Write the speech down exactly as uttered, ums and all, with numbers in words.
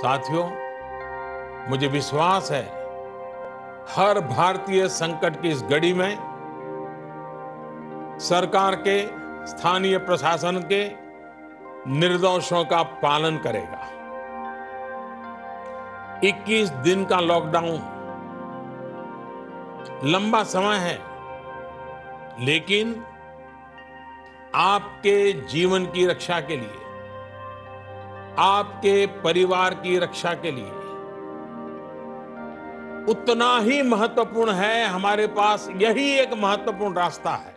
साथियों, मुझे विश्वास है हर भारतीय संकट की इस घड़ी में सरकार के, स्थानीय प्रशासन के निर्देशों का पालन करेगा। इक्कीस दिन का लॉकडाउन लंबा समय है, लेकिन आपके जीवन की रक्षा के लिए, आपके परिवार की रक्षा के लिए उतना ही महत्वपूर्ण है। हमारे पास यही एक महत्वपूर्ण रास्ता है